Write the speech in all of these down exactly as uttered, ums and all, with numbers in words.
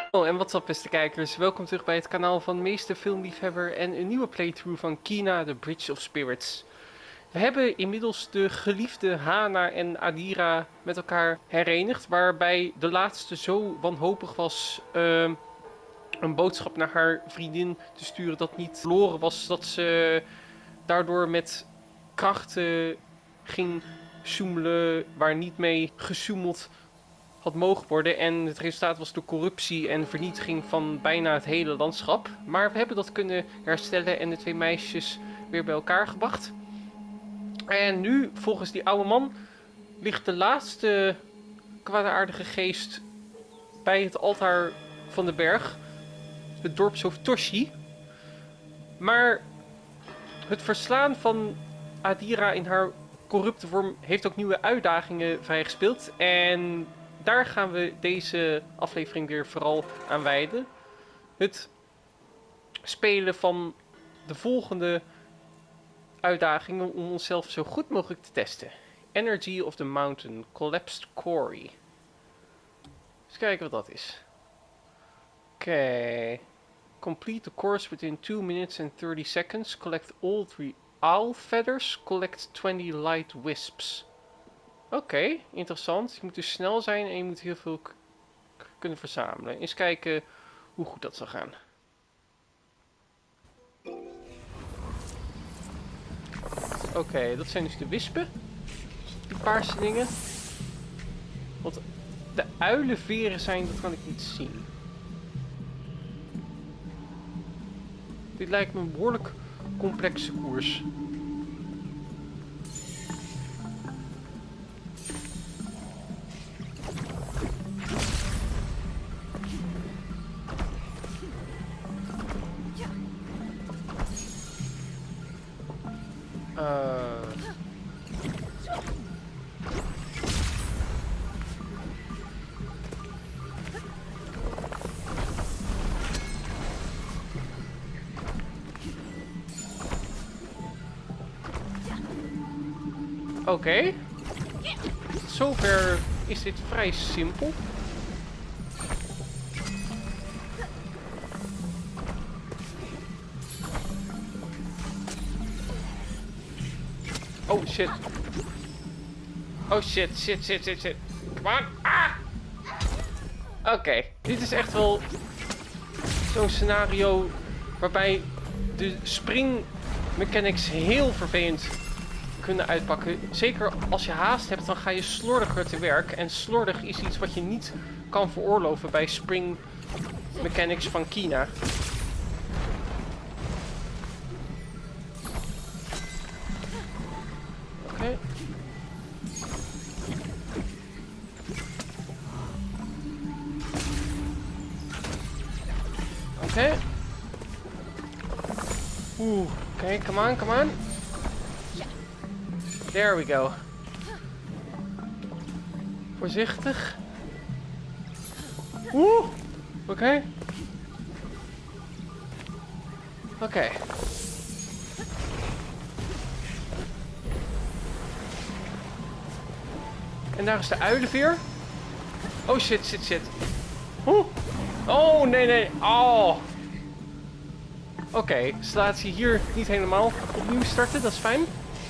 Oh, en wat up beste kijkers, welkom terug bij het kanaal van Meester Filmliefhebber en een nieuwe playthrough van Kena, The Bridge of Spirits. We hebben inmiddels de geliefde Hana en Adira met elkaar herenigd, waarbij de laatste zo wanhopig was uh, een boodschap naar haar vriendin te sturen dat niet verloren was, dat ze daardoor met krachten ging zoemelen waar niet mee gezoemeld had mogen worden. En het resultaat was de corruptie en vernietiging van bijna het hele landschap. Maar we hebben dat kunnen herstellen en de twee meisjes weer bij elkaar gebracht. En nu, volgens die oude man, ligt de laatste kwaadaardige geest bij het altaar van de berg. Het dorpshoofd Toshi. Maar het verslaan van Adira in haar corrupte vorm heeft ook nieuwe uitdagingen vrijgespeeld. En daar gaan we deze aflevering weer vooral aan wijden. Het spelen van de volgende uitdagingen om onszelf zo goed mogelijk te testen. Energy of the Mountain, Collapsed Quarry. Eens kijken wat dat is. Oké. Okay. Complete the course within two minutes and thirty seconds. Collect all three owl feathers. Collect twenty light wisps. Oké, okay, interessant. Je moet dus snel zijn en je moet heel veel kunnen verzamelen. Eens kijken hoe goed dat zal gaan. Oké, okay, dat zijn dus de wispen. Die paarse dingen. Wat de uilenveren zijn, dat kan ik niet zien. Dit lijkt me een behoorlijk complexe koers. Uh... Oké. Okay. Zover is dit vrij simpel. Oh shit. Oh shit, shit, shit, shit, shit. Come on. Ah! Oké, okay. Dit is echt wel zo'n scenario waarbij de spring mechanics heel vervelend kunnen uitpakken. Zeker als je haast hebt, dan ga je slordiger te werk. En slordig is iets wat je niet kan veroorloven bij spring mechanics van Kena. Oké. Oké. Oeh, oké, okay, come on, come on. There we go. Voorzichtig. Oeh, oké. Okay. Oké. Okay. En daar is de uilenveer. Oh shit, shit, shit. Oeh. Oh, nee, nee. Oh. Oké, okay. Dus laat je hier niet helemaal opnieuw starten, dat is fijn.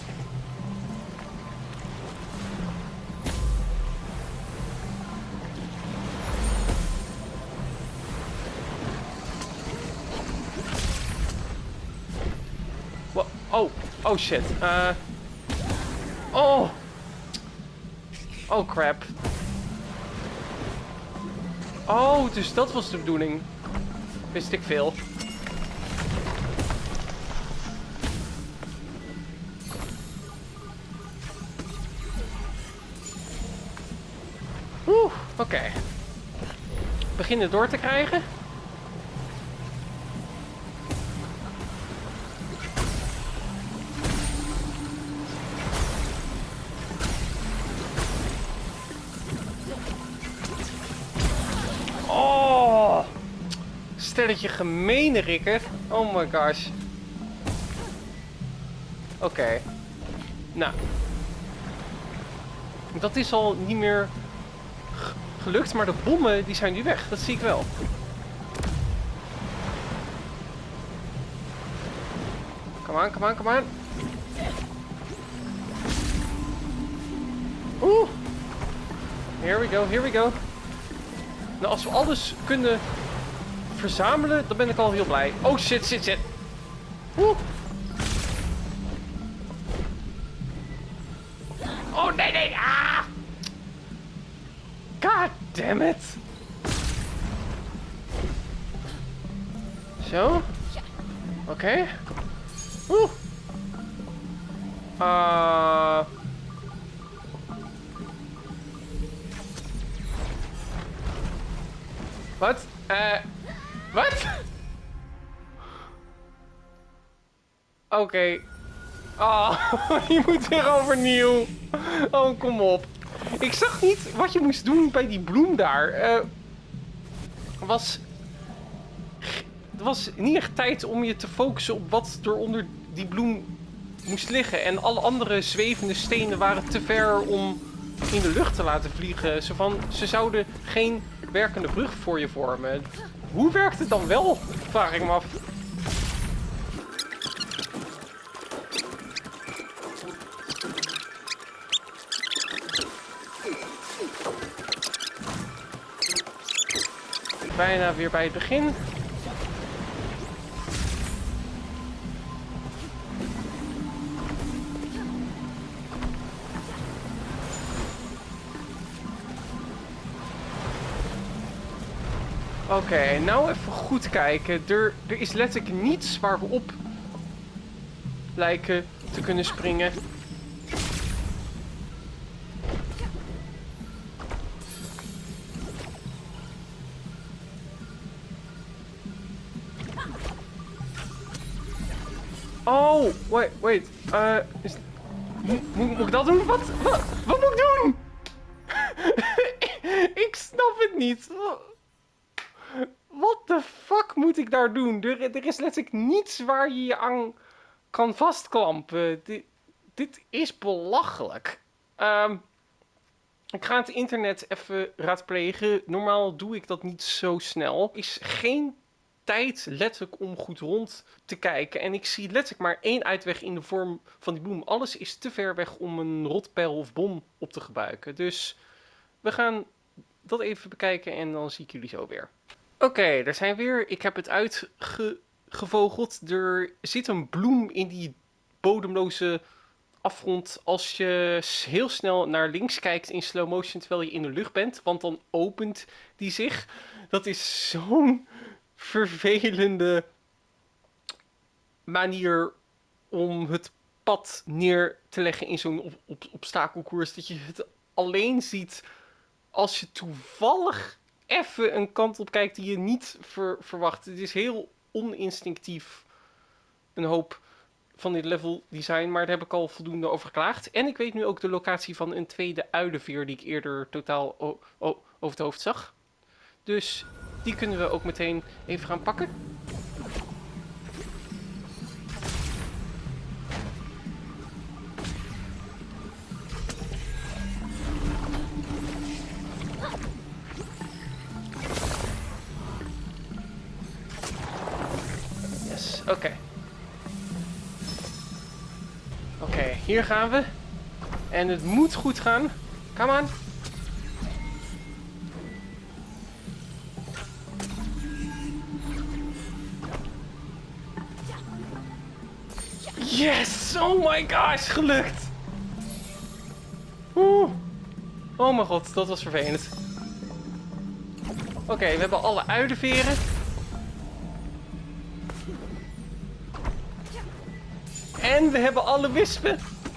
Oh, oh shit. Uh. Oh. Oh crap. Oh, dus dat was de bedoeling. Wist ik veel. Oeh, oké. Okay. Beginnen door te krijgen. Stelletje gemene rikker. Oh my gosh. Oké. Okay. Nou. Dat is al niet meer gelukt, maar de bommen die zijn nu weg. Dat zie ik wel. Come on, come on, come on. Oeh. Here we go, here we go. Nou, als we alles kunnen verzamelen, dan ben ik al heel blij. Oh shit, shit, shit. Oeh. Oh nee, nee. Ah. God damn it. Zo. Oké. Okay. Oeh. Uh. Wat? Eh. Wat? Oké. Okay. Oh, je moet weer overnieuw. Oh, kom op. Ik zag niet wat je moest doen bij die bloem daar. Uh, was... Het was niet echt tijd om je te focussen op wat er onder die bloem moest liggen. En alle andere zwevende stenen waren te ver om in de lucht te laten vliegen. Zo van, ze zouden geen werkende brug voor je vormen. Hoe werkt het dan wel? Vraag ik me af. Bijna weer bij het begin. Oké, okay, nou even goed kijken. Er, er is letterlijk niets waar we op lijken te kunnen springen. Oh, wait, wait. Uh, is, moet, moet ik dat doen? Wat, wat, wat moet ik doen? Ik snap het niet. What the fuck moet ik daar doen? Er, er is letterlijk niets waar je je aan kan vastklampen. Dit, dit is belachelijk. Um, ik ga het internet even raadplegen. Normaal doe ik dat niet zo snel. Er is geen tijd letterlijk om goed rond te kijken. En ik zie letterlijk maar één uitweg in de vorm van die bloem. Alles is te ver weg om een rotpijl of bom op te gebruiken. Dus we gaan dat even bekijken en dan zie ik jullie zo weer. Oké, okay, daar zijn we weer. Ik heb het uitgevogeld. Er zit een bloem in die bodemloze afgrond als je heel snel naar links kijkt in slow motion terwijl je in de lucht bent. Want dan opent die zich. Dat is zo'n vervelende manier om het pad neer te leggen in zo'n op, op, obstakelkoers. Dat je het alleen ziet als je toevallig even een kant op kijkt die je niet ver, verwacht. Het is heel oninstinctief, een hoop van dit level design, maar daar heb ik al voldoende over geklaagd. En ik weet nu ook de locatie van een tweede uilenveer die ik eerder totaal o- o- over het hoofd zag. Dus die kunnen we ook meteen even gaan pakken. Yes, oké. Okay. Oké, okay, hier gaan we. En het moet goed gaan. Come on. Yes! Oh my gosh, gelukt! Oeh. Oh mijn god, dat was vervelend. Oké, okay, we hebben alle uilenveren. En we hebben alle wispen.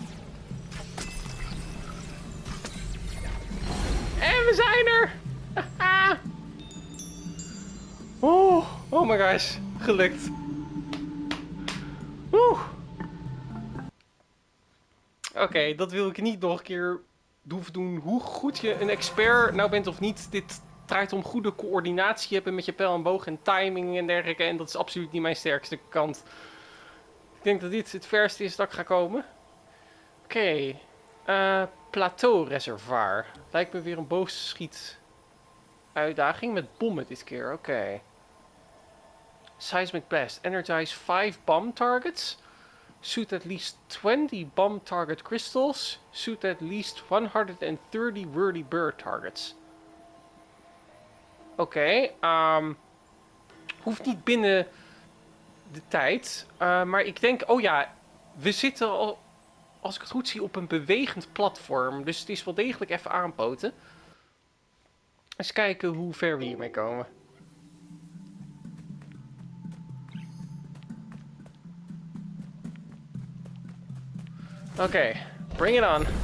En we zijn er! Oeh, oh my gosh, gelukt. Oeh. Oké, okay, dat wil ik niet nog een keer hoeven doen. Hoe goed je een expert nou bent of niet, dit draait om goede coördinatie hebben met je pijl en boog en timing en dergelijke. En dat is absoluut niet mijn sterkste kant. Ik denk dat dit het verste is dat ik ga komen. Oké, okay. uh, plateaureservoir. Lijkt me weer een boogschiet uitdaging met bommen dit keer. Oké. Okay. Seismic blast. Energize five bomb targets. Shoot at least twenty bomb target crystals. Shoot at least one hundred thirty whirly bird targets. Oké, okay, um, hoeft niet binnen de tijd. Uh, maar ik denk, oh ja, we zitten al, als ik het goed zie, op een bewegend platform. Dus het is wel degelijk even aanpoten. Eens kijken hoe ver we hiermee komen. Oké, okay, bring it on.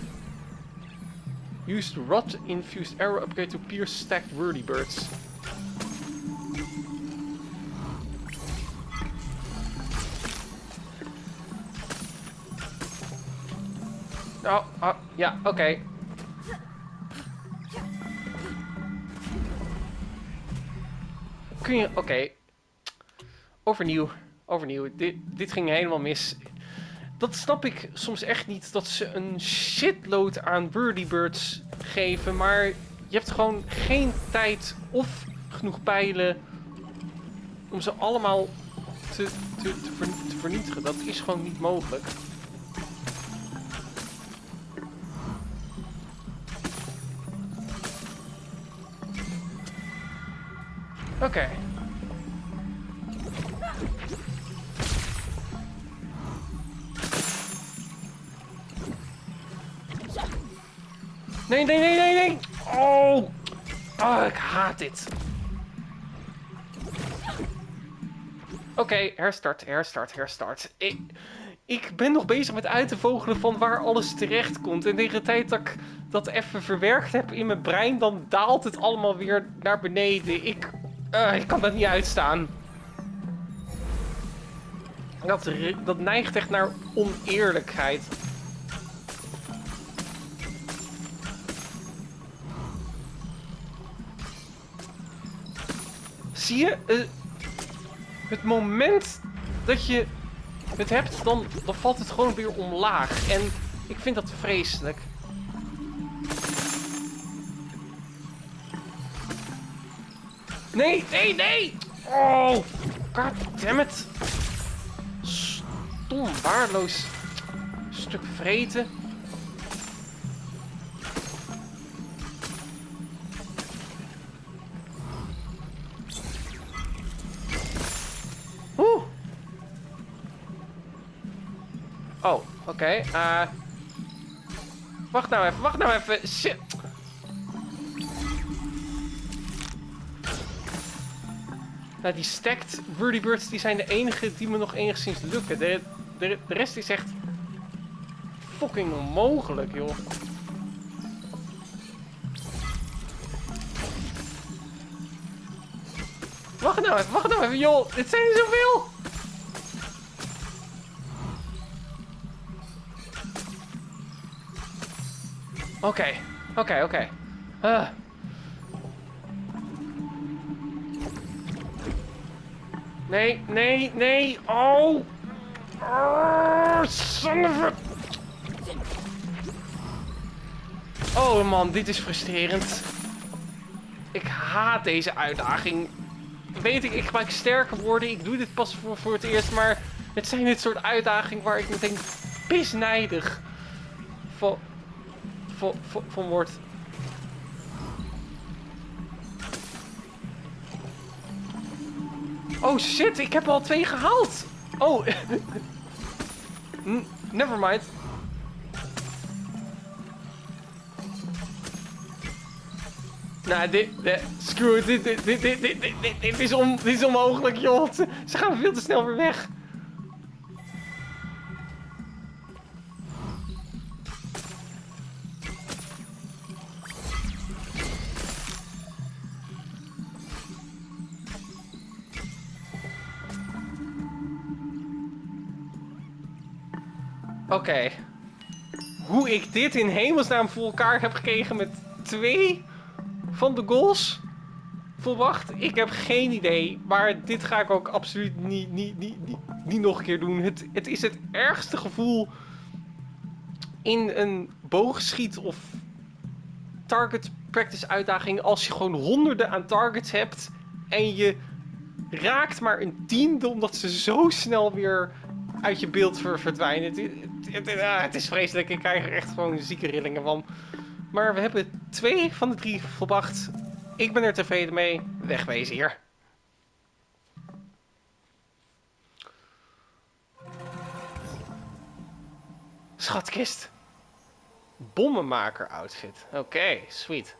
Use the rod-infused arrow upgrade to pierce stacked whirlybirds. Oh, oh, ja, oké. Okay. Kun je, oké. Okay. Overnieuw, overnieuw. Dit, dit ging helemaal mis. Dat snap ik soms echt niet, dat ze een shitload aan whirlybirds geven, maar je hebt gewoon geen tijd of genoeg pijlen om ze allemaal te, te, te, ver, te vernietigen. Dat is gewoon niet mogelijk. Oké. Okay. Nee, nee, nee, nee, nee! Oh! Oh, ik haat dit. Oké, okay, herstart, herstart, herstart. Ik, ik ben nog bezig met uit te vogelen van waar alles terecht komt. En tegen de tijd dat ik dat even verwerkt heb in mijn brein, dan daalt het allemaal weer naar beneden. Ik, uh, ik kan dat niet uitstaan. Dat, dat neigt echt naar oneerlijkheid. Zie je, uh, het moment dat je het hebt, dan, dan valt het gewoon weer omlaag. En ik vind dat vreselijk. Nee, nee, nee! Oh, goddammit. Stom, waardeloos stuk vreten. Oeh. Oh, oké. Okay. Uh, wacht nou even, wacht nou even. Shit. Nou, die stacked whirlybirds die zijn de enige die me nog enigszins lukken. De, de, de rest is echt fucking onmogelijk, joh. Wacht nou even, wacht nou even, joh. Dit zijn er zoveel. Oké, oké, oké. Nee, nee, nee. Oh. Oh, son of a... Oh man, dit is frustrerend. Ik haat deze uitdaging. Weet ik, ik gebruik sterke woorden. Ik doe dit pas voor, voor het eerst. Maar het zijn dit soort uitdagingen waar ik meteen pisnijdig van, van, van, van word. Oh shit, ik heb er al twee gehaald. Oh. Never mind. Nou, dit, dit, screw it, dit, dit, dit, dit, dit, dit, dit, is on, dit is onmogelijk, joh. Ze gaan veel te snel weer weg. Oké. Okay. Hoe ik dit in hemelsnaam voor elkaar heb gekregen met twee van de goals volwacht, ik heb geen idee. Maar dit ga ik ook absoluut niet, niet, niet, niet, niet nog een keer doen. Het, het is het ergste gevoel in een boogschiet of target practice uitdaging als je gewoon honderden aan targets hebt en je raakt maar een tiende omdat ze zo snel weer uit je beeld ver verdwijnen. Het, het, het, ah, het is vreselijk, ik krijg er echt gewoon zieke rillingen van. Maar we hebben twee van de drie volbracht. Ik ben er tevreden mee. Wegwezen hier. Schatkist. Bommenmaker outfit. Oké, okay, sweet.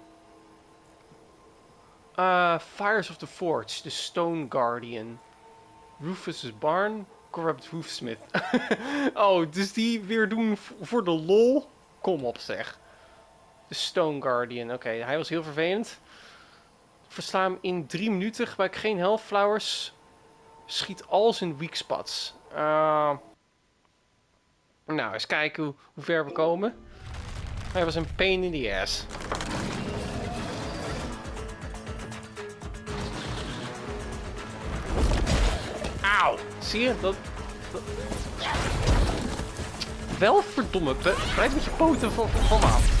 Uh, Fires of the Forge, the Stone Guardian. Rufus' Barn, Corrupt Roofsmith. Oh, dus die weer doen voor de lol? Kom op zeg. De Stone Guardian, oké, okay, hij was heel vervelend. Versla hem in drie minuten, gebruik geen health flowers. Schiet al zijn weak spots. Uh, nou, eens kijken hoe, hoe ver we komen. Hij was een pain in the ass. Auw, zie je? Dat, dat... Wel verdomme, blijf met je poten van, van me af.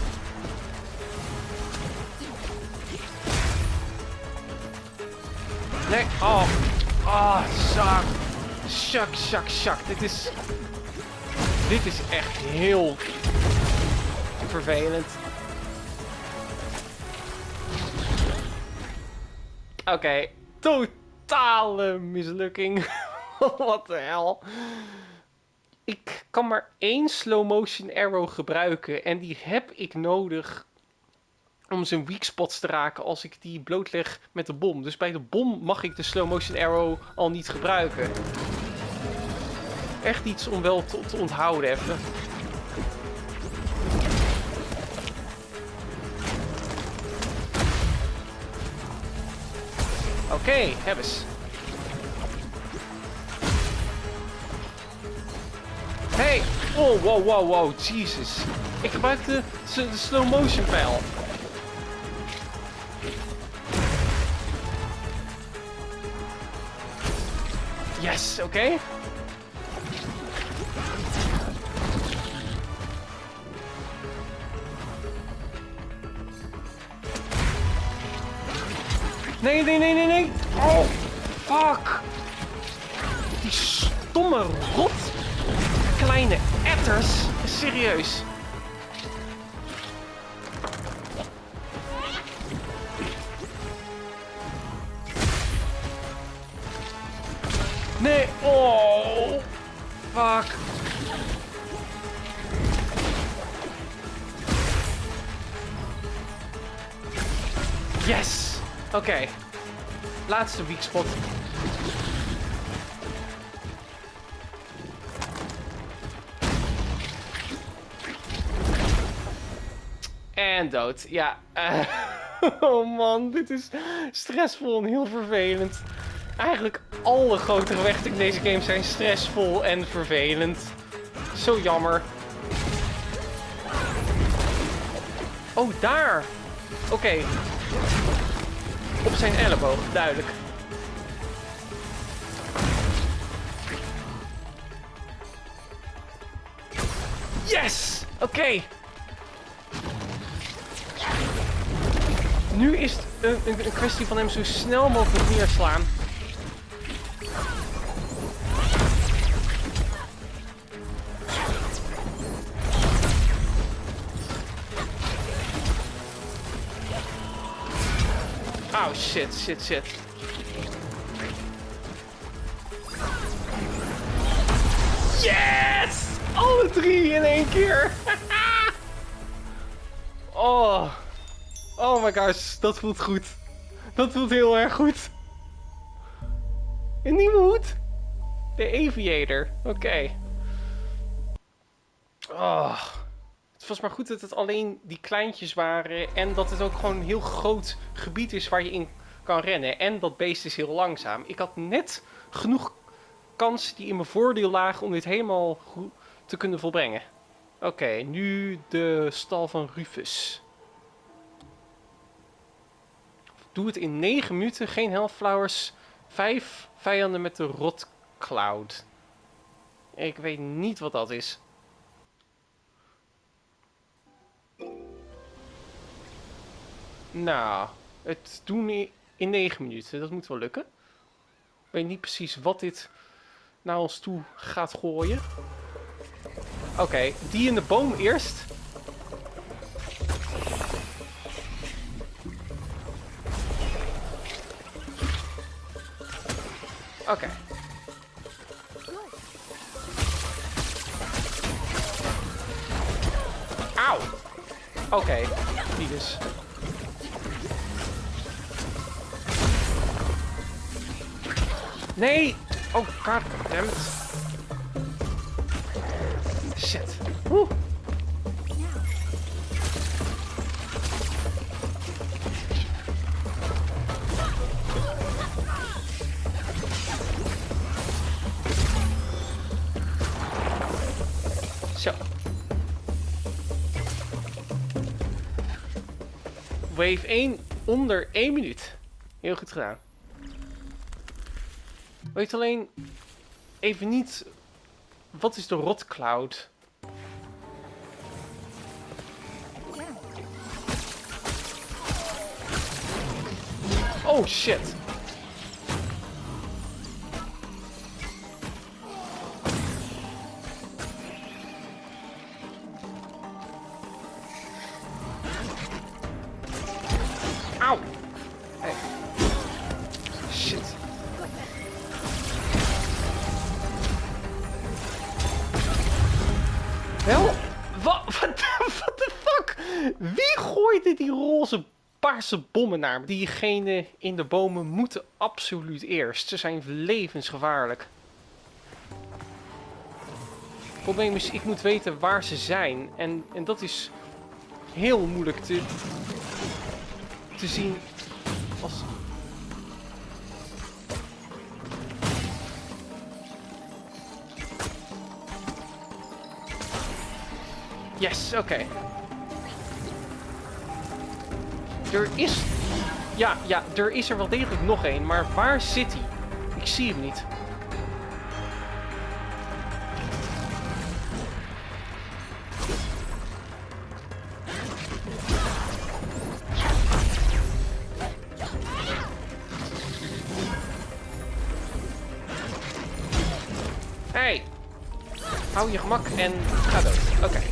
Nee, oh. Oh, zak. Shak, shak, shak. Dit is... Dit is echt heel... vervelend. Oké, okay. Totale mislukking. Wat de hel. Ik kan maar één slow motion arrow gebruiken. En die heb ik nodig om zijn weak spots te raken als ik die blootleg met de bom. Dus bij de bom mag ik de slow motion arrow al niet gebruiken. Echt iets om wel te, te onthouden even. Oké, okay, hebben ze. Hey! Oh, wow, wow, wow, Jesus. Ik gebruik de, de slow motion pijl. Yes, oké. Okay. Nee, nee, nee, nee, nee. Oh, fuck. Die stomme rot. Kleine etters. Serieus. Nee. Oh. Fuck. Yes. Oké. Okay. Laatste weak spot. En dood. Ja. Uh, oh man, dit is stressvol en heel vervelend. Eigenlijk alle grote gevechten in deze game zijn stressvol en vervelend. Zo jammer. Oh, daar. Oké. Okay. Op zijn elleboog, duidelijk. Yes! Oké. Okay. Nu is het een, een, een kwestie van hem zo snel mogelijk neerslaan. Oh shit, shit, shit. Yes! Alle drie in één keer. Oh. Oh my gosh, dat voelt goed. Dat voelt heel erg goed. Een nieuwe hoed? De Aviator. Oké. Okay. Oh. Het was maar goed dat het alleen die kleintjes waren. En dat het ook gewoon een heel groot gebied is waar je in kan rennen. En dat beest is heel langzaam. Ik had net genoeg kans die in mijn voordeel lagen om dit helemaal goed te kunnen volbrengen. Oké, okay, nu de stal van Rufus. Doe het in negen minuten, geen health flowers. vijf vijanden met de rot cloud. Ik weet niet wat dat is. Nou, het doen in negen minuten, dat moet wel lukken. Ik weet niet precies wat dit naar ons toe gaat gooien. Oké, okay, die in de boom eerst. Oké. Okay. Auw. Oké, okay, die dus. Nee! Oh, goddammit. Shit. Woe. Zo. Wave één onder één minuut. Heel goed gedaan. Weet alleen even niet, wat is de rot cloud? Oh shit. Auw. Hey. Shit. Wel, wat de fuck? Wie gooide die roze paarse bommen naar me? Diegenen in de bomen moeten absoluut eerst. Ze zijn levensgevaarlijk. Het probleem is, ik moet weten waar ze zijn. En, en dat is heel moeilijk te, te zien als... Yes, oké. Okay. Er is... Ja, ja, er is er wel degelijk nog één, maar waar zit hij? Ik zie hem niet. Hey! Hou je gemak en ga dood. Oké. Okay.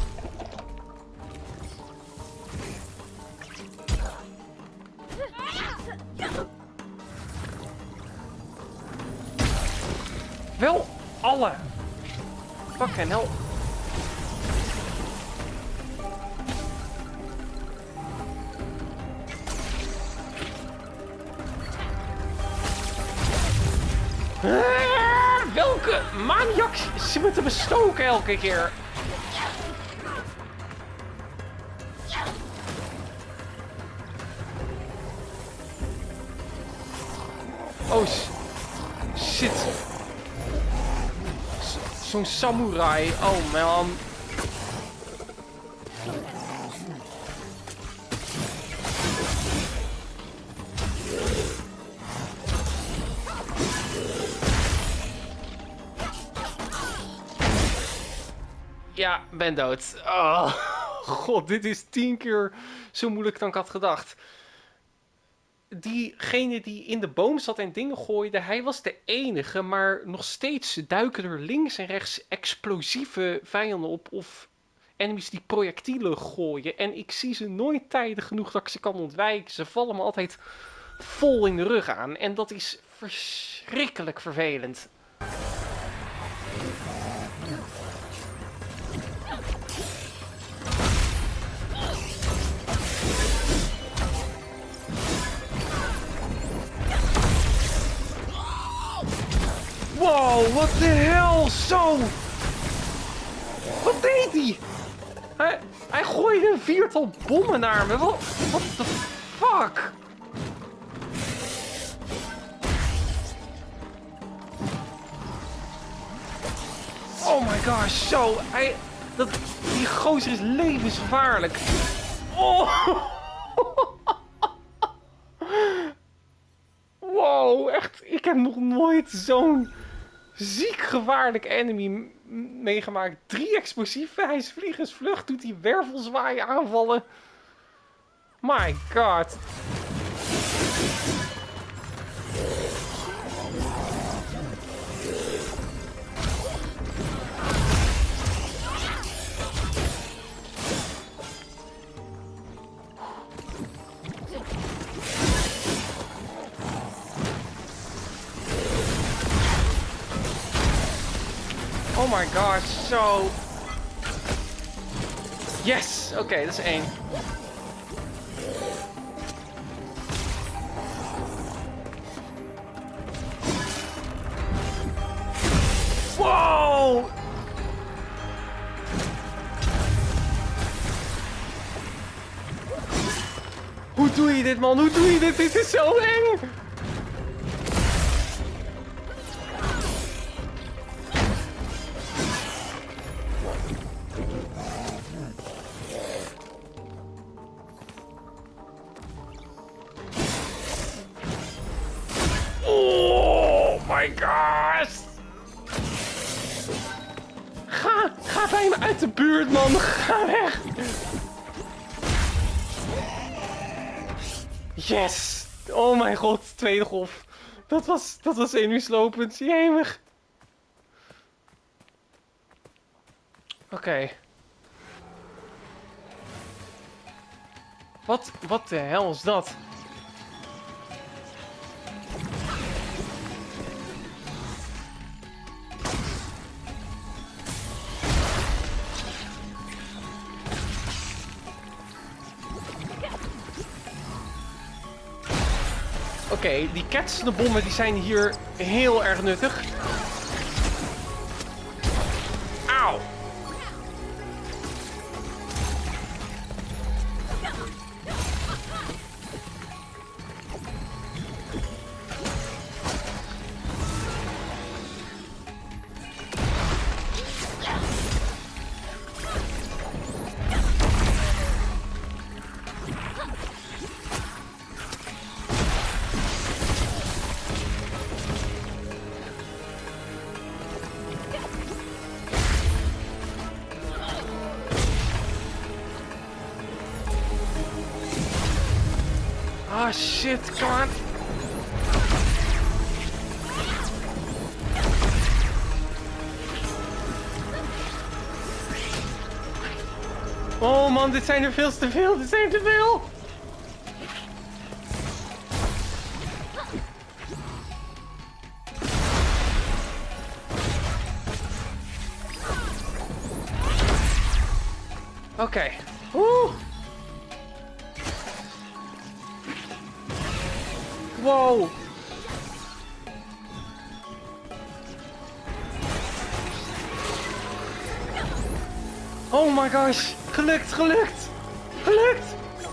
Wel alle. Fucking hell. Uh, welke maniak ze me te bestoken elke keer? Oh shit. Zo'n samurai. Oh man. Ja, ben dood. Oh, god, dit is tien keer zo moeilijk dan ik had gedacht. Diegene die in de boom zat en dingen gooide, hij was de enige, maar nog steeds duiken er links en rechts explosieve vijanden op of enemies die projectielen gooien. En ik zie ze nooit tijdig genoeg dat ik ze kan ontwijken. Ze vallen me altijd vol in de rug aan en dat is verschrikkelijk vervelend. Wow, wat de hel, zo! Wat deed hij? Hij, hij gooide een viertal bommen naar me. Wat de fuck? Oh my gosh, zo. Hij, dat, die gozer is levensgevaarlijk. Oh! Wow, echt. Ik heb nog nooit zo'n ziek gevaarlijk enemy meegemaakt. Drie explosieven, hij is vliegensvlucht, doet die wervelzwaai aanvallen. My god. Oh my god, zo. Yes! Oké, okay, dat is één. Wow! Hoe doe je dit, man? Hoe doe je dit? Dit is zo eng! Oh my god! Ga, ga bij me uit de buurt, man! Ga weg! Yes! Oh mijn god, tweede golf. Dat was, dat was zenuwslopend. Jemig. Oké. Okay. Wat, wat de hel is dat? Oké, okay, die ketsende bommen die zijn hier heel erg nuttig. Auw! Ah, shit, come on. Oh man, dit zijn er veel te veel, dit zijn te veel. Oké. Okay. Oeh. Wow. Oh my gosh. Gelukt, gelukt. Gelukt.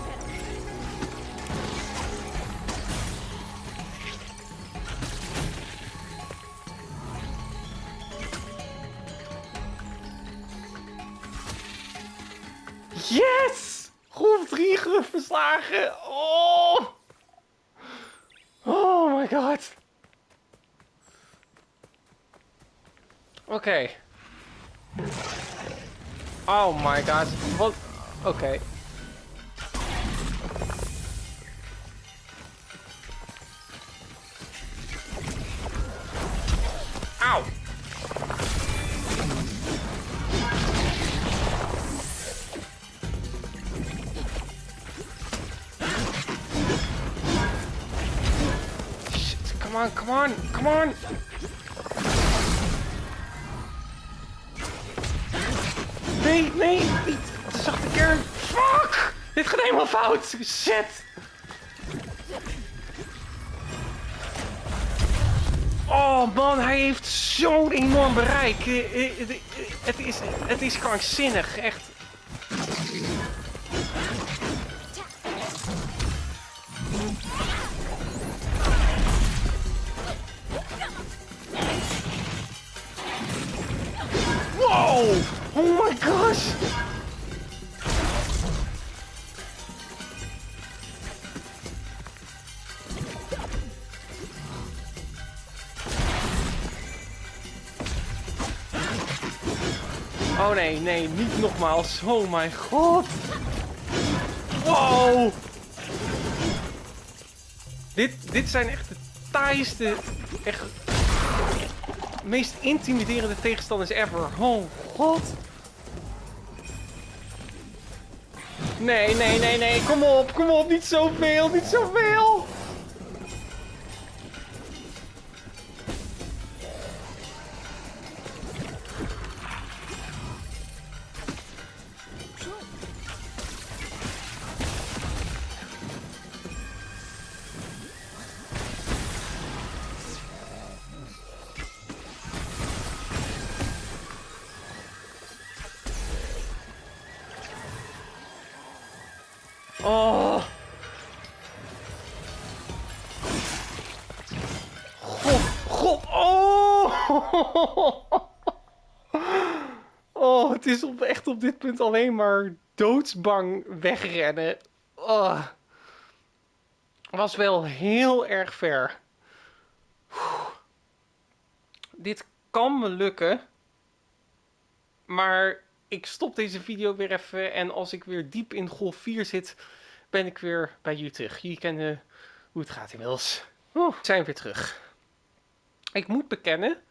Yes! Groep drie verslagen. Oh. Oh my god. Oké. Okay. Oh my god. Wat? Oké. Okay. Auw. Shit, come on, come on, come on. Nee, nee, niet. De zachte kern. Fuck! Dit gaat helemaal fout. Shit. Oh man, hij heeft zo'n enorm bereik. Het is, het is krankzinnig, echt. Wow! Oh my gosh! Oh nee, nee, niet nogmaals. Oh mijn god. Wow. Dit, dit zijn echt de taaiste, echt meest intimiderende tegenstanders ever. Oh god. Nee, nee, nee, nee. Kom op, kom op. Niet zoveel, niet zoveel. Oh. God, god. Oh. Oh, het is op, echt op dit punt alleen maar doodsbang wegrennen. Oh. Was wel heel erg ver. Dit kan me lukken. Maar ik stop deze video weer even. En als ik weer diep in golf vier zit, ben ik weer bij jullie terug. Jullie kennen hoe het gaat inmiddels. Oeh, we zijn weer terug. Ik moet bekennen,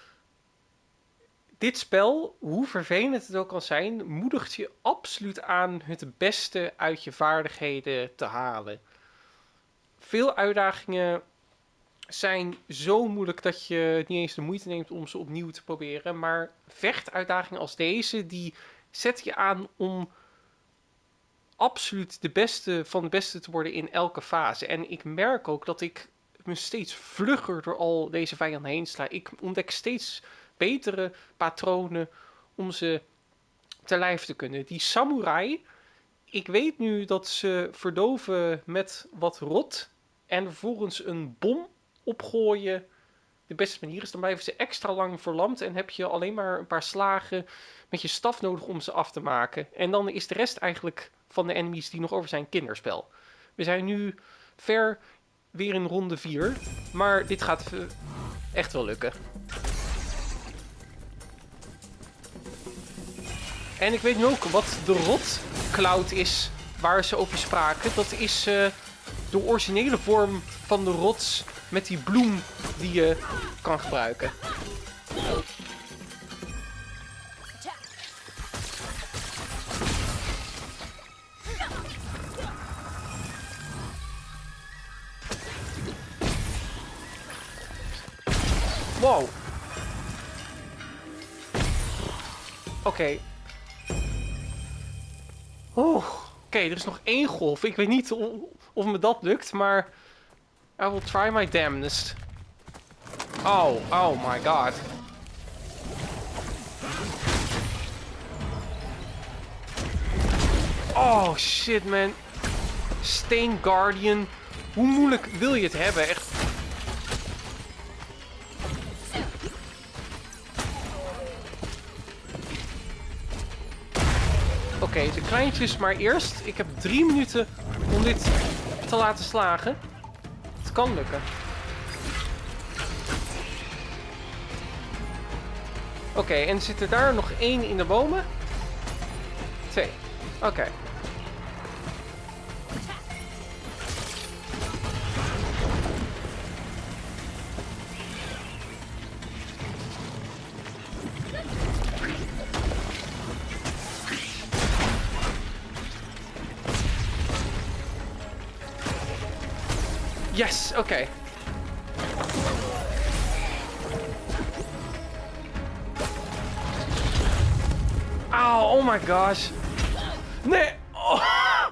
dit spel, hoe vervelend het ook kan zijn, moedigt je absoluut aan het beste uit je vaardigheden te halen. Veel uitdagingen zijn zo moeilijk dat je niet eens de moeite neemt om ze opnieuw te proberen. Maar vechtuitdagingen als deze, die zetten je aan om absoluut de beste van de beste te worden in elke fase. En ik merk ook dat ik me steeds vlugger door al deze vijanden heen sla. Ik ontdek steeds betere patronen om ze te lijf te kunnen. Die samurai, ik weet nu dat ze verdoven met wat rot en vervolgens een bom opgooien de beste manier is. Dan blijven ze extra lang verlamd en heb je alleen maar een paar slagen met je staf nodig om ze af te maken. En dan is de rest eigenlijk van de enemies die nog over zijn kinderspel. We zijn nu ver weer in ronde vier, maar dit gaat echt wel lukken. En ik weet nu ook wat de rot cloud is waar ze over spraken. Dat is uh, de originele vorm van de rots met die bloem die je kan gebruiken. Wow. Oké. Okay. Oh, oké, okay, er is nog één golf. Ik weet niet of, of me dat lukt, maar I will try my damnedest. Oh, oh my god. Oh shit man. Stain Guardian. Hoe moeilijk wil je het hebben? Echt. Oké, okay, de kleintjes maar eerst. Ik heb drie minuten om dit te laten slagen. Het kan lukken. Oké, okay, en zit er daar nog één in de bomen? Twee. Oké. Okay. Yes, oké. Okay. Auw, oh my gosh. Nee. Oh,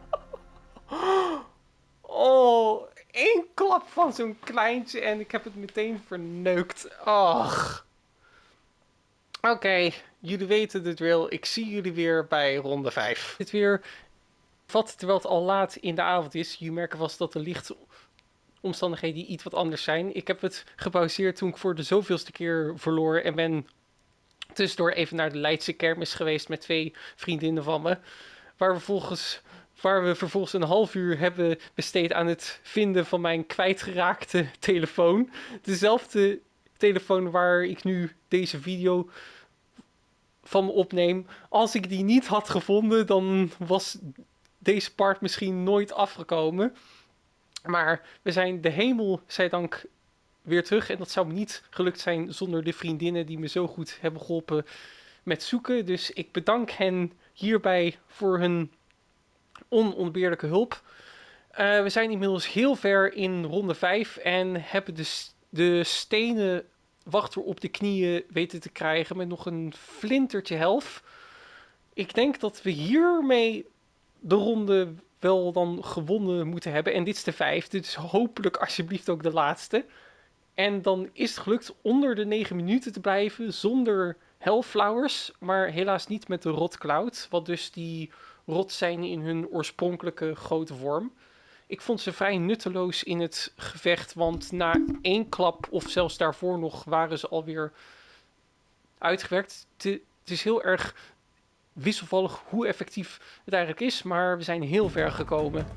oh één klap van zo'n kleintje en ik heb het meteen verneukt. Och. Oké, okay, jullie weten de drill. Ik zie jullie weer bij ronde vijf. Dit weer vat terwijl het al laat in de avond is. Jullie merken vast dat de lichtomstandigheden die iets wat anders zijn. Ik heb het gepauzeerd toen ik voor de zoveelste keer verloor en ben tussendoor even naar de Leidse kermis geweest met twee vriendinnen van me. Waar we, volgens, waar we vervolgens een half uur hebben besteed aan het vinden van mijn kwijtgeraakte telefoon. Dezelfde telefoon waar ik nu deze video van me opneem. Als ik die niet had gevonden, dan was deze part misschien nooit afgekomen. Maar we zijn de hemel, zij dank, weer terug. En dat zou me niet gelukt zijn zonder de vriendinnen die me zo goed hebben geholpen met zoeken. Dus ik bedank hen hierbij voor hun onontbeerlijke hulp. Uh, we zijn inmiddels heel ver in ronde vijf en hebben de, de stenen wachter op de knieën weten te krijgen met nog een flintertje health. Ik denk dat we hiermee de ronde wel dan gewonnen moeten hebben. En dit is de vijfde, dus hopelijk alsjeblieft ook de laatste. En dan is het gelukt onder de negen minuten te blijven zonder Hellflowers, maar helaas niet met de Rot Cloud, wat dus die rot zijn in hun oorspronkelijke grote vorm. Ik vond ze vrij nutteloos in het gevecht, want na één klap of zelfs daarvoor nog waren ze alweer uitgewerkt. Het is heel erg wisselvallig hoe effectief het eigenlijk is, maar we zijn heel ver gekomen.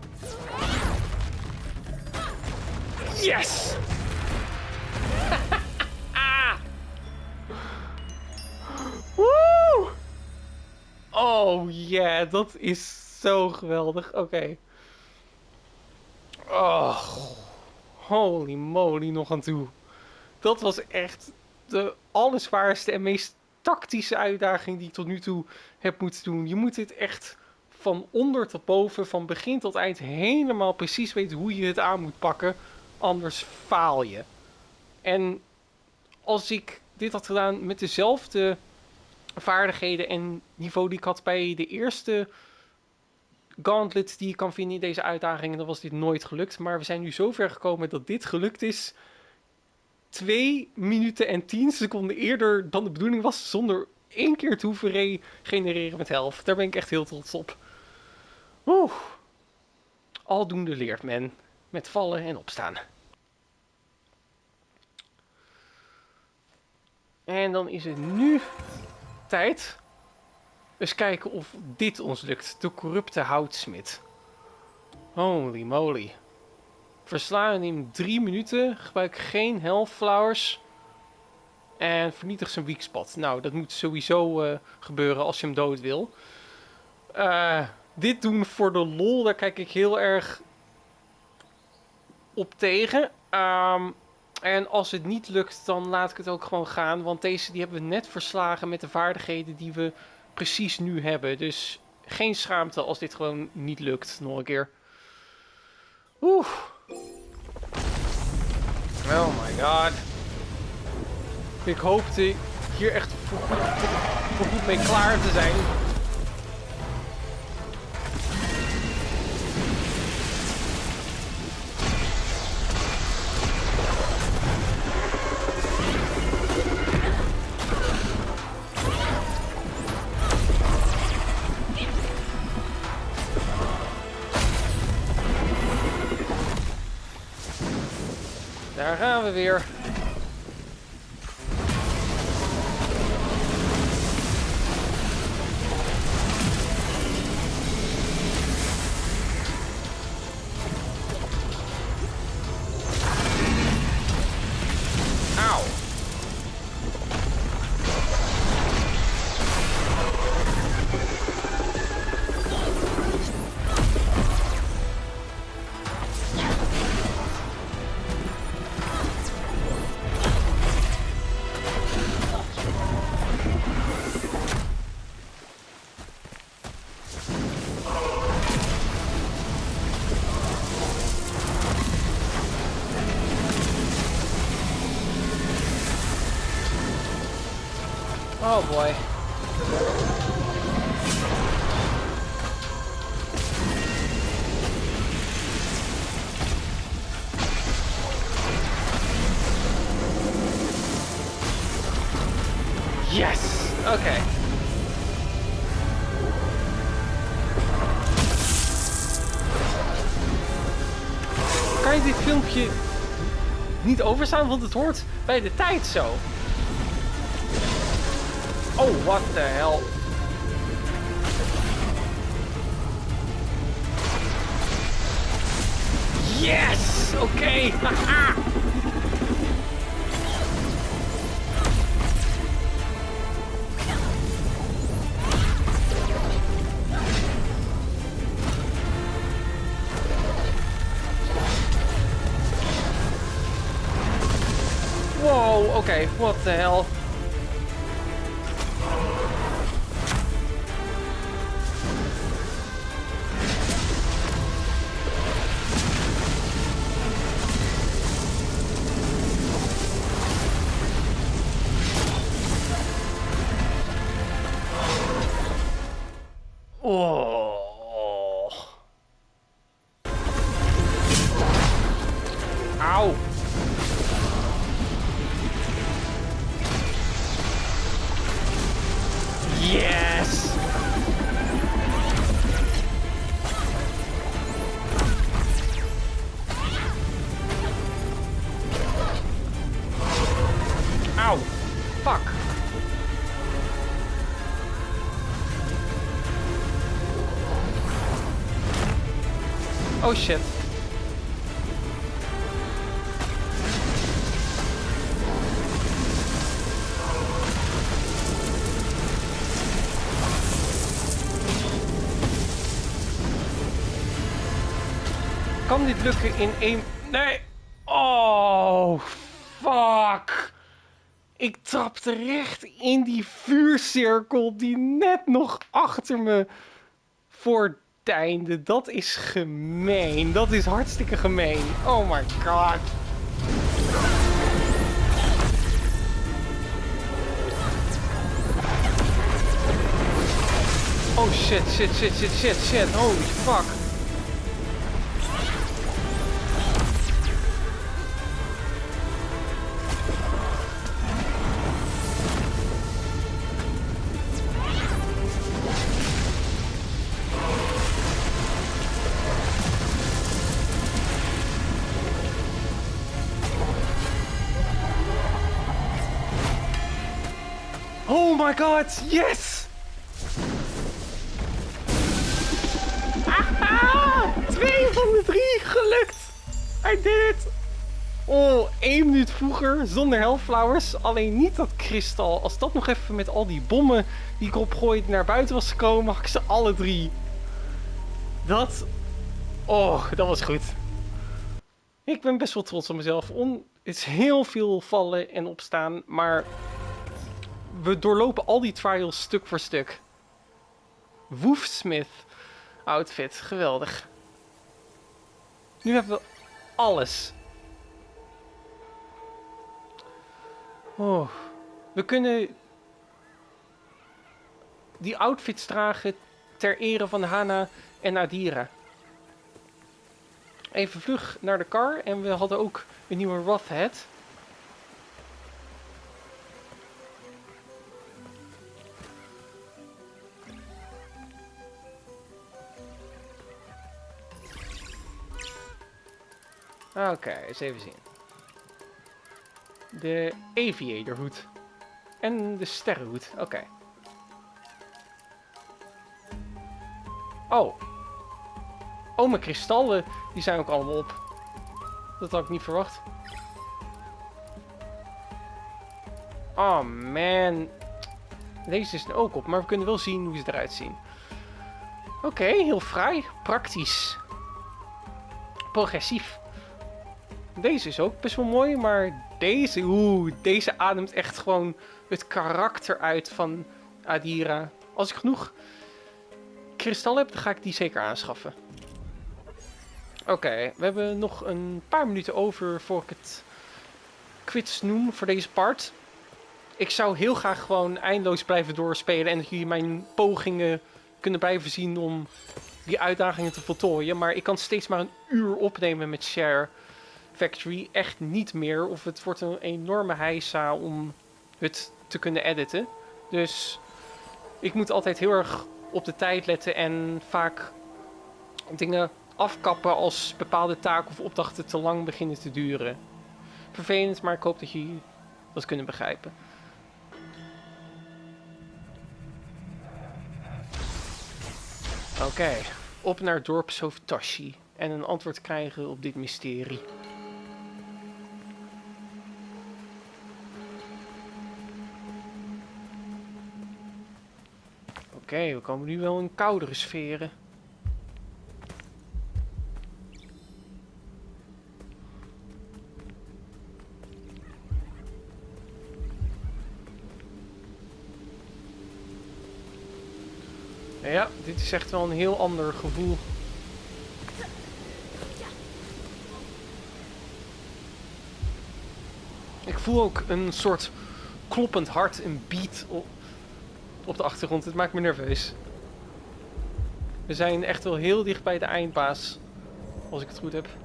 Yes! Woe! Oh yeah, dat is zo geweldig. Oké. Okay. Oh, holy moly nog aan toe. Dat was echt de allerzwaarste en meest tactische uitdaging die ik tot nu toe heb moeten doen. Je moet dit echt van onder tot boven, van begin tot eind, helemaal precies weten hoe je het aan moet pakken. Anders faal je. En als ik dit had gedaan met dezelfde vaardigheden en niveau die ik had bij de eerste gauntlet die je kan vinden in deze uitdagingen, dan was dit nooit gelukt. Maar we zijn nu zo ver gekomen dat dit gelukt is twee minuten en tien seconden eerder dan de bedoeling was, zonder één keer te hoeven regenereren met health. Daar ben ik echt heel trots op. Oeh. Aldoende leert men met vallen en opstaan. En dan is het nu tijd. Eens kijken of dit ons lukt. De corrupte houtsmid. Holy moly. Verslaan in drie minuten. Gebruik geen health flowers. En vernietig zijn weak spot. Nou, dat moet sowieso uh, gebeuren als je hem dood wil. Uh, dit doen voor de lol, daar kijk ik heel erg op tegen. Um, en als het niet lukt, dan laat ik het ook gewoon gaan. Want deze die hebben we net verslagen met de vaardigheden die we precies nu hebben. Dus geen schaamte als dit gewoon niet lukt. Nog een keer. Oeh. Oh my god. Ik hoopte hier echt voor, voor goed mee klaar te zijn. Daar gaan we weer. Auw. Oh boy. Yes! Oké. Okay. Kan je dit filmpje niet overstaan, want het hoort bij de tijd zo. Oh, what the hell. Yes! Oké, okay. Haha! Wow, oké, okay. What the hell. Oh. Auw. Oh shit. Kan dit lukken in één... Nee! Oh, fuck! Ik trapte recht in die vuurcirkel die net nog achter me voortdeinde. Dat is gemeen. Dat is hartstikke gemeen. Oh my god. Oh shit, shit, shit, shit, shit, shit. Holy fuck. Oh my god, yes! Ah, twee van de drie, gelukt! I did it! Oh, één minuut vroeger, zonder Hellflowers. Alleen niet dat kristal. Als dat nog even met al die bommen die ik erop gooide naar buiten was gekomen, had ik ze alle drie. Dat... Oh, dat was goed. Ik ben best wel trots op mezelf. On... Het is heel veel vallen en opstaan, maar... We doorlopen al die trials stuk voor stuk. Wolfsmith outfit, geweldig. Nu hebben we alles. Oh. We kunnen die outfits dragen ter ere van Hana en Adira. Even vlug naar de car en we hadden ook een nieuwe Wrathhead. Oké, okay, eens even zien. De aviatorhoed. En de sterrenhoed. Oké. Okay. Oh. Oh, mijn kristallen. Die zijn ook allemaal op. Dat had ik niet verwacht. Oh man. Deze is er ook op. Maar we kunnen wel zien hoe ze eruit zien. Oké, okay, heel fraai. Praktisch. Progressief. Deze is ook best wel mooi, maar deze, oeh, deze ademt echt gewoon het karakter uit van Adira. Als ik genoeg kristal heb, dan ga ik die zeker aanschaffen. Oké, okay, we hebben nog een paar minuten over voor ik het quits noem voor deze part. Ik zou heel graag gewoon eindeloos blijven doorspelen en dat jullie mijn pogingen kunnen blijven zien om die uitdagingen te voltooien. Maar ik kan steeds maar een uur opnemen met Share Factory. Echt niet meer. Of het wordt een enorme heisa om het te kunnen editen. Dus ik moet altijd heel erg op de tijd letten en vaak dingen afkappen als bepaalde taken of opdrachten te lang beginnen te duren. Vervelend, maar ik hoop dat jullie dat kunnen begrijpen. Oké, okay, op naar dorpshoofd Tashi en een antwoord krijgen op dit mysterie. Oké, okay, we komen nu wel in koudere sferen. Ja, dit is echt wel een heel ander gevoel. Ik voel ook een soort kloppend hart, een beat op, op de achtergrond. Het maakt me nerveus. We zijn echt wel heel dicht bij de eindbaas, als ik het goed heb.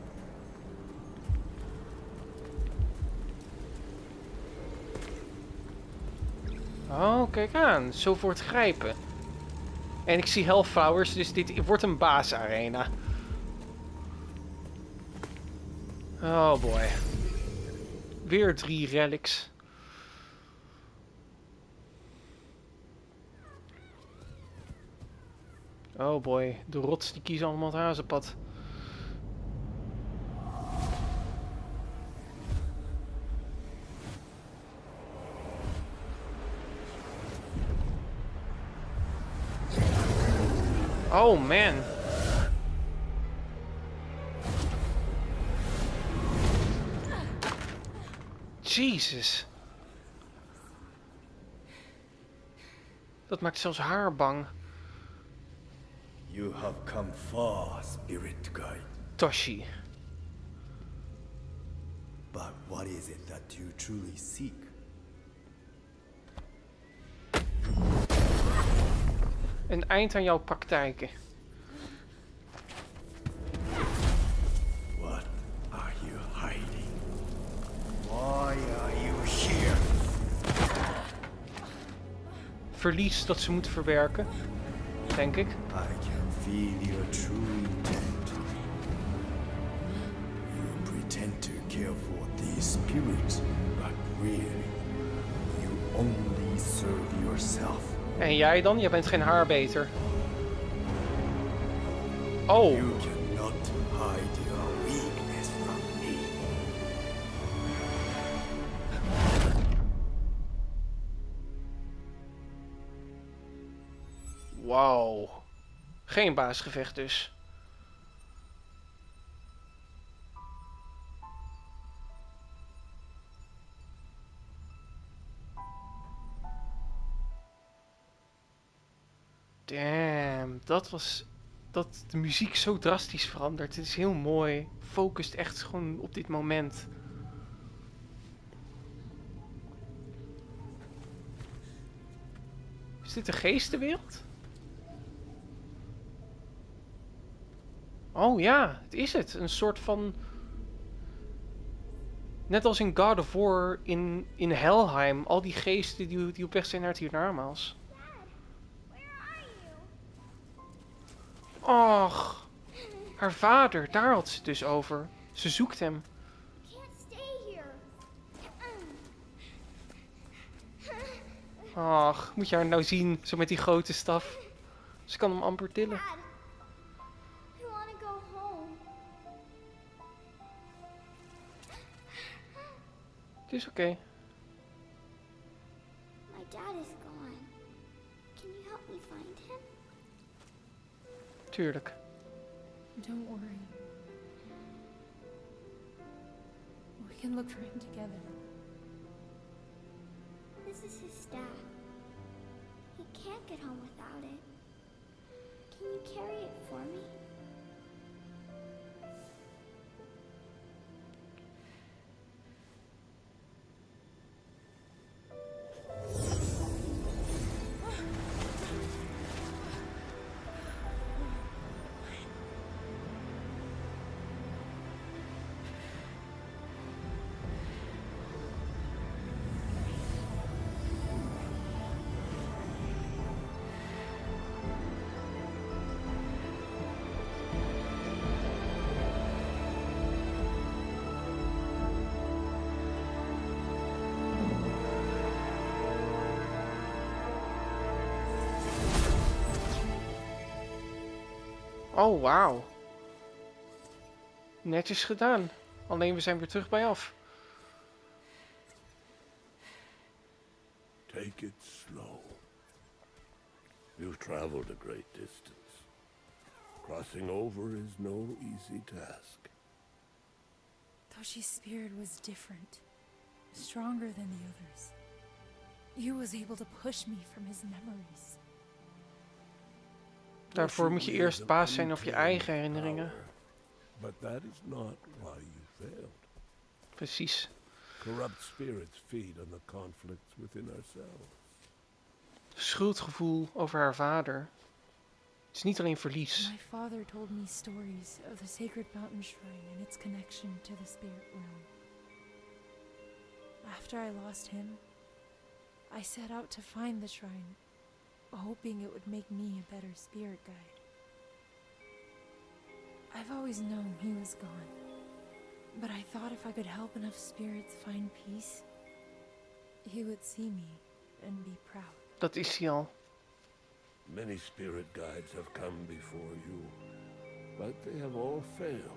Oh, kijk aan. Zo voor het grijpen. En ik zie Hellflowers, dus dit wordt een baasarena. Oh boy. Weer drie relics. Oh boy, de rots die kiezen allemaal het hazenpad. Oh man. Jezus. Dat maakt zelfs haar bang. You have come far, spirit guide. Toshi. But what is it that you truly seek? Een eind aan jouw praktijken. What are you hiding? Why are you here? Verlies dat ze moeten verwerken, denk ik. I can feel your true intent. You pretend to care for these spirits, but really, you only serve yourself. En jij dan? Jij bent geen haarbeter. Oh. You cannot hide your weakness from me. Wauw. Geen baasgevecht dus. Damn, dat was... Dat de muziek zo drastisch verandert. Het is heel mooi. Focust echt gewoon op dit moment. Is dit de geestenwereld? Oh ja, het is het. Een soort van... Net als in God of War in, in Helheim. Al die geesten die, die op weg zijn naar het hiernamaals. Och, haar vader, daar had ze het dus over. Ze zoekt hem. Ach, moet je haar nou zien, zo met die grote staf. Ze kan hem amper tillen. Het is oké. Okay. My dad is gone. Can you help me find him? Tuurlijk. Don't worry. We can look for him together. This is his staff. He can't get home without it. Can you carry it for me? Oh, wauw. Netjes gedaan. Alleen we zijn weer terug bij af. Take it slow. You've traveled a great distance. Crossing over is no easy task. Toshi's spirit was different. Stronger than the others. He was able to push me from his memories. Daarvoor moet je eerst baas zijn over je eigen herinneringen. But that is not why you failed. Precies. Corrupt spirits feed on the conflicts within ourselves. Schuldgevoel over haar vader. Het is niet alleen verlies. My father told me stories of the sacred mountain shrine and its connection to the spirit realm. After I lost him, I set out to find the shrine, hoping it would make me a better spirit guide. I've always known he was gone, but I thought if I could help enough spirits find peace, he would see me and be proud. Dat is hij al. Many spirit guides have come before you, but they have all failed.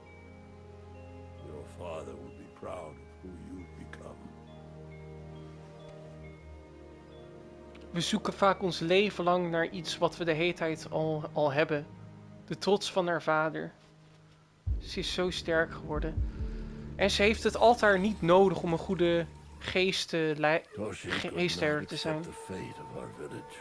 Your father will be proud of who you've become. We zoeken vaak ons leven lang naar iets wat we de hele tijd al, al hebben. De trots van haar vader. Ze is zo sterk geworden. En ze heeft het altaar niet nodig om een goede geestherder te zijn. The fate of our village.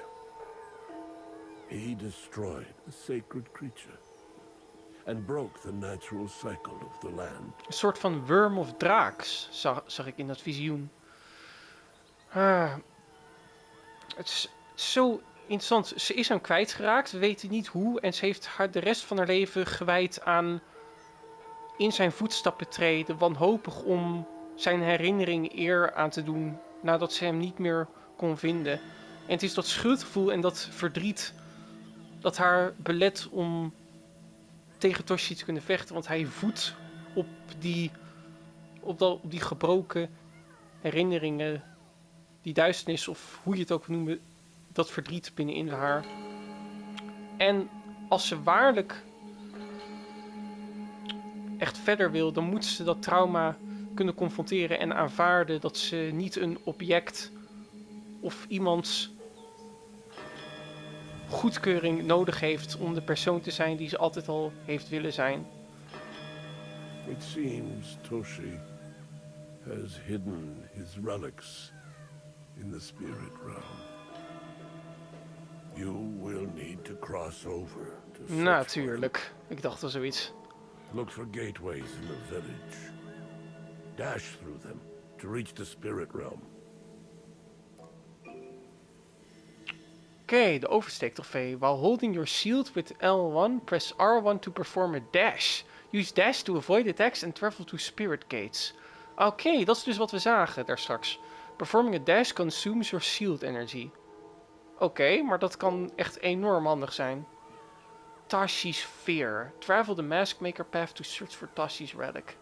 He destroyed the sacred creature and broke the natural cycle of the land. Een soort van worm of draaks zag, zag ik in dat visioen. Ah, het is zo interessant. Ze is hem kwijtgeraakt. We weten niet hoe. En ze heeft haar de rest van haar leven gewijd aan in zijn voetstappen treden. Wanhopig om zijn herinnering eer aan te doen. Nadat ze hem niet meer kon vinden. En het is dat schuldgevoel en dat verdriet dat haar belet om tegen Toshi te kunnen vechten. Want hij voedt op die, op dat, op die gebroken herinneringen. Die duisternis, of hoe je het ook noemt, dat verdriet binnenin haar. En als ze waarlijk echt verder wil, dan moet ze dat trauma kunnen confronteren en aanvaarden dat ze niet een object of iemands goedkeuring nodig heeft om de persoon te zijn die ze altijd al heeft willen zijn. It seems Toshi has hidden his relics in the spirit realm. You will need to cross over to search Natuurlijk. Ik dacht al zoiets. Look for gateways in the village. Dash through them to reach the spirit realm. Oké, okay, de oversteektrofee. While holding your shield with L one, press R one to perform a dash. Use dash to avoid attacks and travel to spirit gates. Oké, okay, dat is dus wat we zagen daar straks. Performing a dash consumes your shield energy. Oké, okay, maar dat kan echt enorm handig zijn. Tashi's Fear. Travel the Mask Maker path to search for Tashi's relic.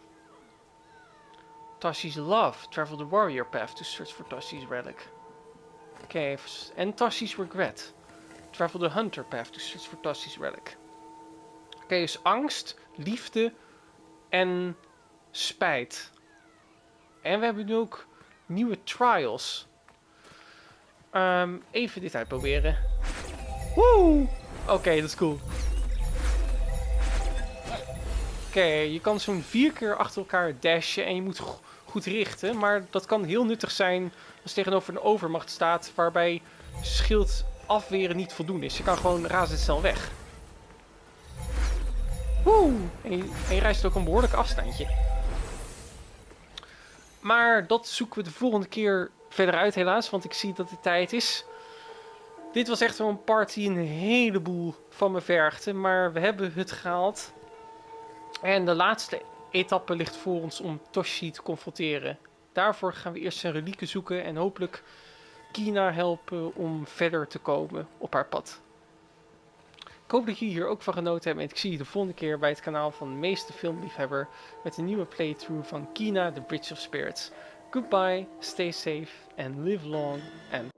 Tashi's Love. Travel the Warrior path to search for Tashi's relic. Oké, okay, en Tashi's Regret. Travel the Hunter path to search for Tashi's relic. Oké, okay, dus angst, liefde en spijt. En we hebben nu ook nieuwe trials. Um, even dit uitproberen. Woe! Oké, okay, dat is cool. Oké, okay, je kan zo'n vier keer achter elkaar dashen en je moet go goed richten. Maar dat kan heel nuttig zijn als tegenover een overmacht staat waarbij schild afweren niet voldoende is. Je kan gewoon razendsnel weg. Woe! En je, en je reist ook een behoorlijk afstandje. Maar dat zoeken we de volgende keer verder uit helaas, want ik zie dat de tijd is. Dit was echt zo'n part die een heleboel van me vergde, maar we hebben het gehaald. En de laatste etappe ligt voor ons om Toshi te confronteren. Daarvoor gaan we eerst zijn relieken zoeken en hopelijk Kina helpen om verder te komen op haar pad. Ik hoop dat jullie hier ook van genoten hebben en ik zie je de volgende keer bij het kanaal van de meeste filmliefhebber met een nieuwe playthrough van Kina, The Bridge of Spirits. Goodbye, stay safe and live long and